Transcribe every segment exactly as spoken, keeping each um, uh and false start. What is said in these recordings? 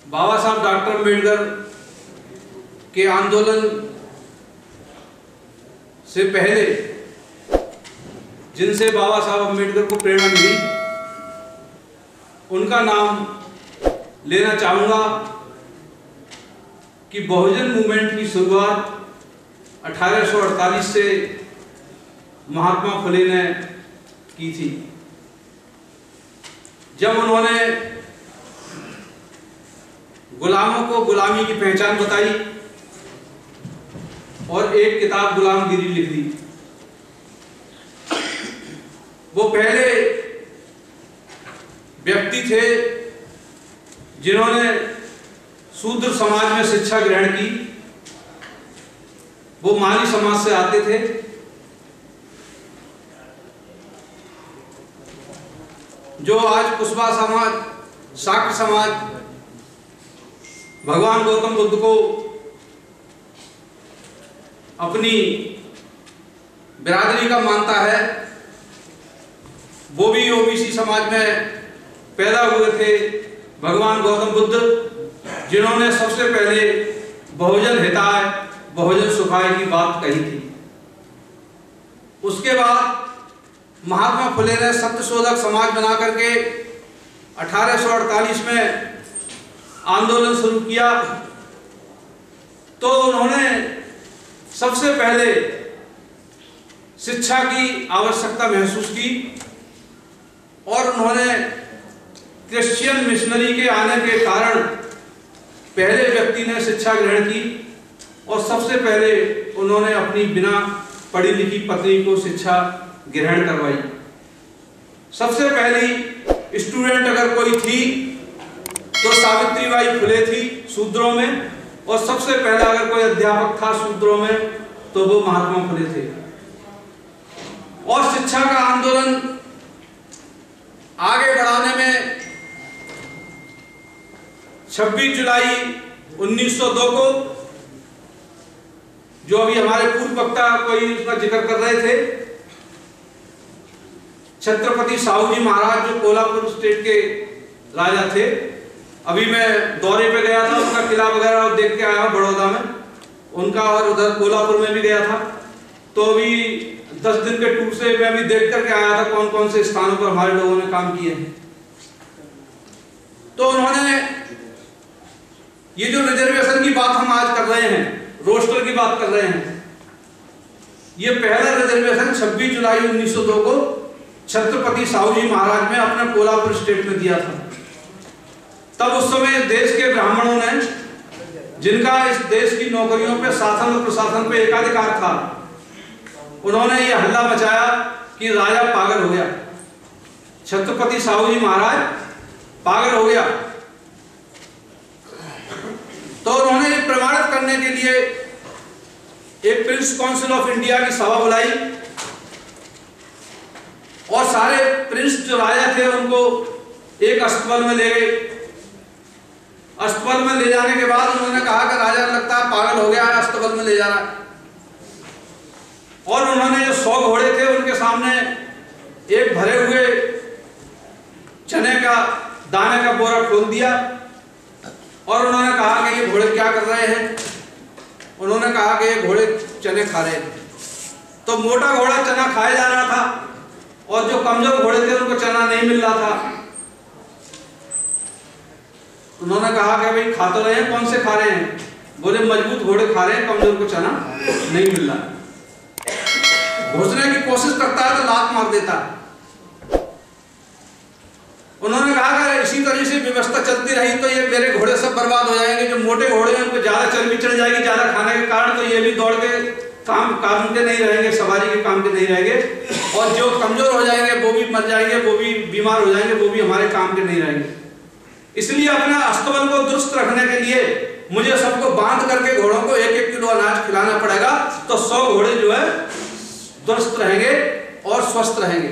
बाबा साहब डॉक्टर अम्बेडकर के आंदोलन से पहले जिनसे बाबा साहब अम्बेडकर को प्रेरणा मिली उनका नाम लेना चाहूँगा कि बहुजन मूवमेंट की शुरुआत अठारह सौ अड़तालीस से महात्मा फुले ने की थी, जब उन्होंने गुलामों को गुलामी की पहचान बताई और एक किताब गुलामगिरी लिख दी। वो पहले व्यक्ति थे जिन्होंने शूद्र समाज में शिक्षा ग्रहण की। वो माली समाज से आते थे। जो आज कुशवा समाज, शाक्त समाज भगवान गौतम बुद्ध को अपनी बिरादरी का मानता है, वो भी ओबीसी समाज में पैदा हुए थे। भगवान गौतम बुद्ध जिन्होंने सबसे पहले बहुजन हिताय बहुजन सुखाय की बात कही थी। उसके बाद महात्मा फुले ने सत्यशोधक समाज बना करके अठारह सौ अड़तालीस में आंदोलन शुरू किया। तो उन्होंने सबसे पहले शिक्षा की आवश्यकता महसूस की और उन्होंने क्रिश्चियन मिशनरी के आने के कारण पहले व्यक्ति ने शिक्षा ग्रहण की और सबसे पहले उन्होंने अपनी बिना पढ़ी लिखी पत्नी को शिक्षा ग्रहण करवाई। सबसे पहली स्टूडेंट अगर कोई थी तो सावित्रीबाई फुले थी शूद्रों में, और सबसे पहला अगर कोई अध्यापक था शूद्रों में तो वो महात्मा फुले थे। और शिक्षा का आंदोलन आगे बढ़ाने में छब्बीस जुलाई उन्नीस सौ दो को, जो अभी हमारे पूर्व वक्ता कोई उसका जिक्र कर रहे थे, छत्रपति साहू जी महाराज जो कोल्हापुर स्टेट के राजा थे, अभी मैं दौरे पे गया था, उनका किला वगैरह देख के आया बड़ौदा में उनका, और उधर कोल्हापुर में भी गया था। तो अभी दस दिन के टूर से मैं भी देख करके आया था कौन कौन से स्थानों पर हमारे लोगों ने काम किए हैं। तो उन्होंने ये जो रिजर्वेशन की बात हम आज कर रहे हैं, रोस्टर की बात कर रहे हैं, ये पहला रिजर्वेशन छब्बीस जुलाई उन्नीस सौ दो को छत्रपति साहू जी महाराज ने अपने कोल्हापुर स्टेट में दिया था। तब उस समय देश के ब्राह्मणों ने, जिनका इस देश की नौकरियों पे, शासन और प्रशासन पे एकाधिकार था, उन्होंने ये हल्ला मचाया कि राजा पागल हो गया, छत्रपति साहू जी महाराज पागल हो गया। तो उन्होंने ये प्रमाणित करने के लिए एक प्रिंस काउंसिल ऑफ इंडिया की सभा बुलाई और सारे प्रिंस जो राजा थे उनको एक अस्तबल में ले गए। अस्तबल में ले जाने के बाद उन्होंने कहा कि राजा लगता है पागल हो गया है, अस्तबल में ले जा रहा है। और उन्होंने जो सौ घोड़े थे उनके सामने एक भरे हुए चने का दाने का बोरा खोल दिया और उन्होंने कहा कि ये घोड़े क्या कर रहे हैं। उन्होंने कहा कि ये घोड़े चने खा रहे हैं। तो मोटा घोड़ा चना खाया जा रहा था और जो कमजोर घोड़े थे उनको चना नहीं मिल रहा था। उन्होंने कहा कि भाई खा तो रहे हैं, कौन से खा रहे हैं? बोले मजबूत घोड़े खा रहे हैं, कमजोर को चना नहीं मिल रहा। घुसने की कोशिश करता है तो लात मार देता है। उन्होंने कहा कि इसी तरह से व्यवस्था चलती रही तो ये मेरे घोड़े सब बर्बाद हो जाएंगे। जो मोटे घोड़े हैं उनको ज्यादा चर्बी चढ़ जाएगी ज्यादा खाने के कारण, तो ये भी दौड़ के काम काम के नहीं रहेंगे, सवारी के काम के नहीं रहेंगे। और जो कमजोर हो जाएंगे वो भी मर जाएंगे, वो भी बीमार हो जाएंगे, वो भी हमारे काम के नहीं रहेंगे। इसलिए अपने अस्तबल को दुरुस्त रखने के लिए मुझे सबको बांध करके घोड़ों को एक एक किलो अनाज खिलाना पड़ेगा, तो सौ घोड़े जो है दुरुस्त रहेंगे और स्वस्थ रहेंगे।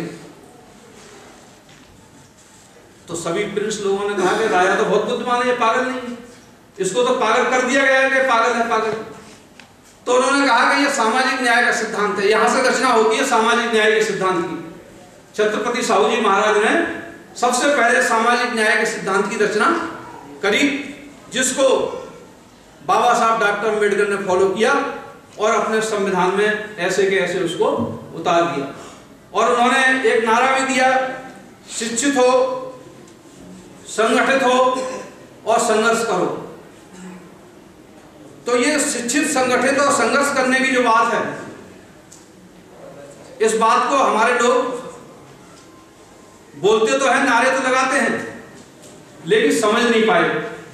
तो सभी प्रिंस लोगों ने कहा कि राजा तो बहुत बुद्धिमान है, ये पागल नहीं, इसको तो पागल कर दिया गया है कि पागल है पागल। तो उन्होंने कहा कि ये सामाजिक न्याय का सिद्धांत है, यहां से रचना होती है सामाजिक न्याय के सिद्धांत की। छत्रपति साहू जी महाराज ने सबसे पहले सामाजिक न्याय के सिद्धांत की रचना करी जिसको बाबा साहब डॉक्टर अम्बेडकर ने फॉलो किया और अपने संविधान में ऐसे के ऐसे उसको उतार दिया। और उन्होंने एक नारा भी दिया, शिक्षित हो, संगठित हो और संघर्ष करो। तो ये शिक्षित, संगठित और संघर्ष करने की जो बात है, इस बात को हमारे लोग बोलते तो हैं, नारे तो लगाते हैं, लेकिन समझ नहीं पाए।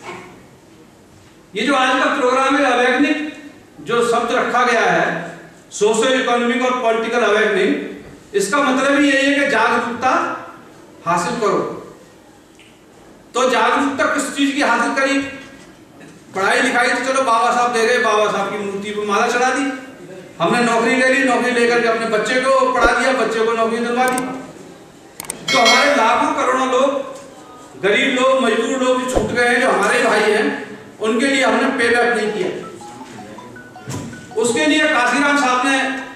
ये जो आज का प्रोग्राम है अवेकनिंग, जो शब्द रखा गया है, सोशल इकोनॉमिक और पॉलिटिकल अवेकनिंग, इसका मतलब ही यही है कि जागरूकता हासिल करो। तो जागरूकता किस चीज की हासिल करी? पढ़ाई लिखाई तो चलो बाबा साहब दे गए, बाबा साहब की मूर्ति पर माला चढ़ा दी, हमने नौकरी ले ली, नौकरी लेकर के अपने बच्चे को पढ़ा दिया, बच्चे को नौकरी दिलवा दी। तो हमारे लाखों करोड़ों लोग, गरीब लोग, मजदूर लोग जो छूट गए हैं, जो हमारे भाई हैं, उनके लिए हमने पे बैक नहीं किया। उसके लिए काशीराम साहब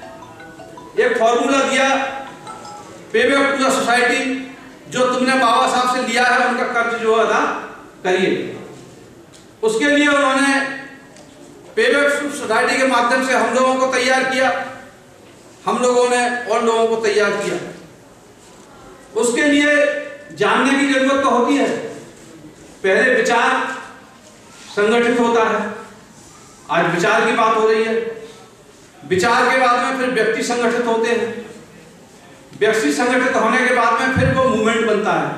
ने एक फॉर्मूला दिया, पे बैक टू द सोसाइटी, जो तुमने बाबा साहब से लिया है उनका कर्ज जो अदा करिए। उसके लिए उन्होंने पे बैक टू सोसाइटी के माध्यम से हम लोगों को तैयार किया, हम लोगों ने और लोगों को तैयार किया। उसके लिए जानने की जरूरत तो होती है। पहले विचार संगठित होता है, आज विचार की बात हो रही है। विचार के बाद में फिर व्यक्ति संगठित होते हैं, व्यक्ति संगठित होने के बाद में फिर वो मूवमेंट बनता है।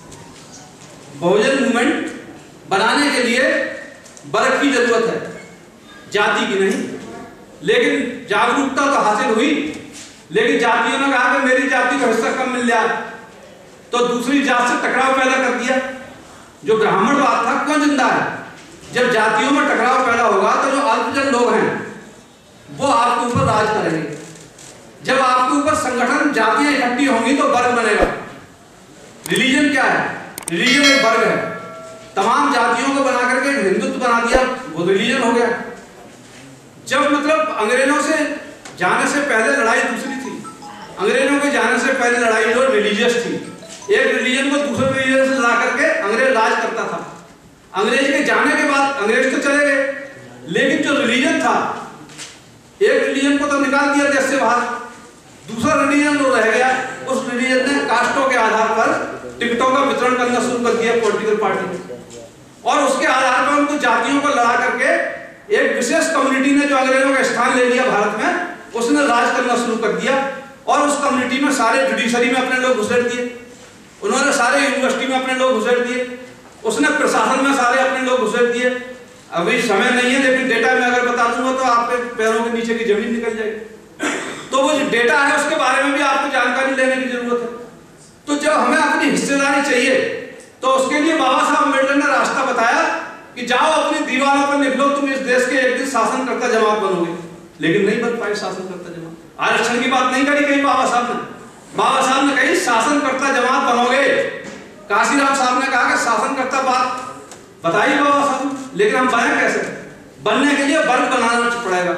बहुजन मूवमेंट बनाने के लिए वर्ग की जरूरत है, जाति की नहीं। लेकिन जागरूकता तो हासिल हुई, लेकिन जातियों ने कहा कि मेरी जाति को हिस्सा कम मिल जाए, तो दूसरी जात से टकराव पैदा कर दिया। जो ब्राह्मणवाद था क्यों जिंदा है? जब जातियों में टकराव पैदा होगा तो जो अल्पजन लोग हैं वो आपके ऊपर राज करेंगे। जब आपके ऊपर संगठन, जातियां इकट्ठी होंगी तो वर्ग बनेगा। रिलीजन क्या है? रिलीजन एक वर्ग है। तमाम जातियों को बना करके हिंदुत्व बना दिया, वो रिलीजन हो गया। जब मतलब अंग्रेजों से जाने से पहले लड़ाई दूसरी थी। अंग्रेजों के जाने से पहले लड़ाई जो रिलीजियस थी, एक रिलीजन को दूसरे रिलीजन से लड़ा करके अंग्रेज राज करता था। अंग्रेज के जाने के बाद अंग्रेज तो चले गए, लेकिन जो रिलीजन था, एक रिलीजन को तो निकाल दिया देश से बाहर, दूसरा रिलीजन जो रह गया, उस रिलीजन ने कास्टों के आधार पर टिकटों का वितरण करना शुरू कर दिया पॉलिटिकल पार्टी, और उसके आधार पर उनको जातियों को लड़ा करके एक विशेष कम्युनिटी ने जो अंग्रेजों का स्थान ले लिया भारत में, उसने राज करना शुरू कर दिया। और उस कम्युनिटी में सारे जुडिशरी में अपने लोग घुसेड़ दिए, उन्होंने सारे यूनिवर्सिटी में अपने लोग घुसेड़ दिए, उसने प्रशासन में सारे अपने लोग घुसेड़ दिए। अभी समय नहीं है, लेकिन डेटा में अगर बता दूंगा तो आपके पैरों के नीचे की जमीन निकल जाएगी। तो वो जो डेटा है उसके बारे में भी आपको जानकारी लेने की जरूरत है। तो जब हमें अपनी हिस्सेदारी चाहिए, तो उसके लिए बाबा साहब अम्बेडकर ने रास्ता बताया कि जाओ अपनी दीवारों पर लिख लो, तुम इस देश के एक दिन शासनकर्ता जमात बनोगे। लेकिन नहीं बन पाए शासनकर्ता जमात। आरक्षण की बात नहीं करी कहीं बाबा साहब ने। बाबा साहब ने कही शासनकर्ता जमात बनोगे। काशीराम साहब ने कहा कि शासनकर्ता बात बताइए बाबा साहब, लेकिन हम बने कैसे? बनने के लिए वर्ग बनाना पड़ेगा।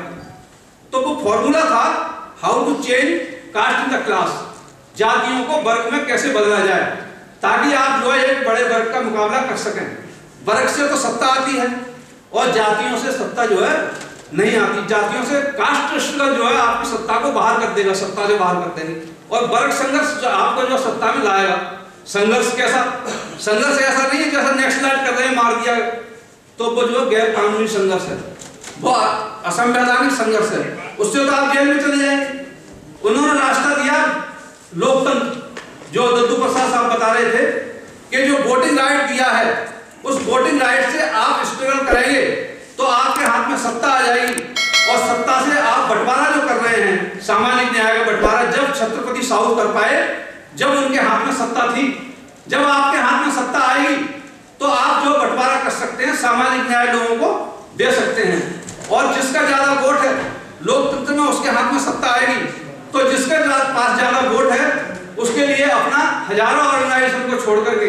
तो वो फॉर्मूला था, how to change caste in the class, जातियों को वर्ग में कैसे बदला जाए, ताकि आप जो है एक बड़े वर्ग का मुकाबला कर सकें। वर्ग से तो सत्ता आती है और जातियों से सत्ता जो है नहीं आती। जातियों से कास्ट स्ट्रगल जो है आपकी सत्ता को बाहर कर देगा, सत्ता से बाहर कर देंगे। और वर्ग संघर्ष जो आपको जो सत्ता में लाएगा। संघर्ष कैसा? संघर्ष ऐसा नहीं है जैसा नेक्स्ट लाइट कर रहे हैं, मार दिया, तो वो जो गैर कानूनी संघर्ष है, वो असंवैधानिक संघर्ष है, उससे तो आप जेल में चले जाएंगे। उन्होंने रास्ता दिया लोकतंत्र, जो दद्दू प्रसाद साहब बता रहे थे कि जो वोटिंग राइट दिया है, उस वोटिंग राइट से आप स्ट्रगल करेंगे तो आपके हाथ में सत्ता आ जाएगी। और सत्ता से आप बंटवारा जो कर रहे हैं, सामाजिक न्याय का बंटवारा, जब छत्रपति साहू कर पाए, जब उनके हाथ में सत्ता थी, जब आपके हाथ में सत्ता आएगी तो आप जो बंटवारा कर सकते हैं, सामाजिक न्याय लोगों को दे सकते हैं। और जिसका ज्यादा वोट है लोकतंत्र में, उसके हाथ में सत्ता आएगी। तो जिसके पास ज्यादा वोट है उसके लिए अपना हजारों ऑर्गेनाइजेशन को छोड़ करके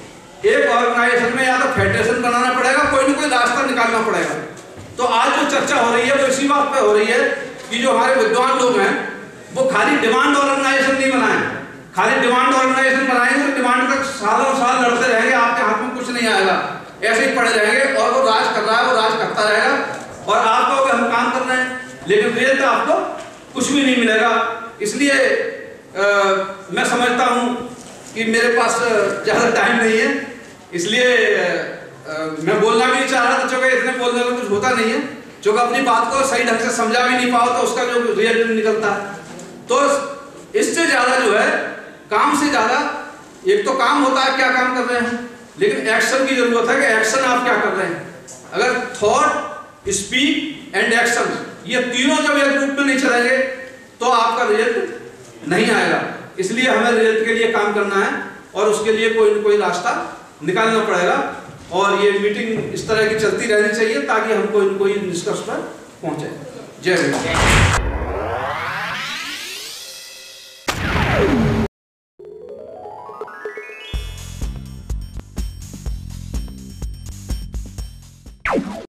एक ऑर्गेनाइजेशन में या तो फेडरेशन बनाना पड़ेगा, कोई ना कोई रास्ता निकालना पड़ेगा। तो आज जो चर्चा हो रही है वो इसी बात पे हो रही है कि जो हमारे विद्वान लोग हैं वो खाली डिमांड ऑर्गेनाइजेशन नहीं बनाए। खाली डिमांड ऑर्गेनाइजेशन बनाएंगे तो डिमांड तक सालों साल लड़ते रहेंगे, आपके हाथ में कुछ नहीं आएगा। ऐसे ही पड़े रहेंगे और वो राज कर रहा है, वो राज करता रहेगा और आप कहोगे हम काम कर रहे हैं, लेकिन रिजल्ट आपको कुछ भी नहीं मिलेगा। इसलिए आ, मैं समझता हूँ कि मेरे पास ज़्यादा टाइम नहीं है, इसलिए आ, मैं बोलना भी नहीं चाह रहा था, चूँकि इतने बोलने में कुछ होता नहीं है, चूँकि अपनी बात को सही ढंग से समझा भी नहीं पाओ तो उसका जो रिजल्ट निकलता है। तो इससे ज़्यादा जो है, काम से ज़्यादा एक तो काम होता है क्या काम कर रहे हैं, लेकिन एक्शन की जरूरत है कि एक्शन आप क्या कर रहे हैं। अगर थॉट, स्पीक एंड एक्शन ये तीनों जब एक रूप में नहीं चलेंगे तो आपका रिजल्ट नहीं आएगा। इसलिए हमें रिजल्ट के लिए काम करना है और उसके लिए कोई न कोई रास्ता निकालना पड़ेगा और ये मीटिंग इस तरह की चलती रहनी चाहिए ताकि हम कोई न कोई निष्कर्ष पर पहुंचे। जय हिंद।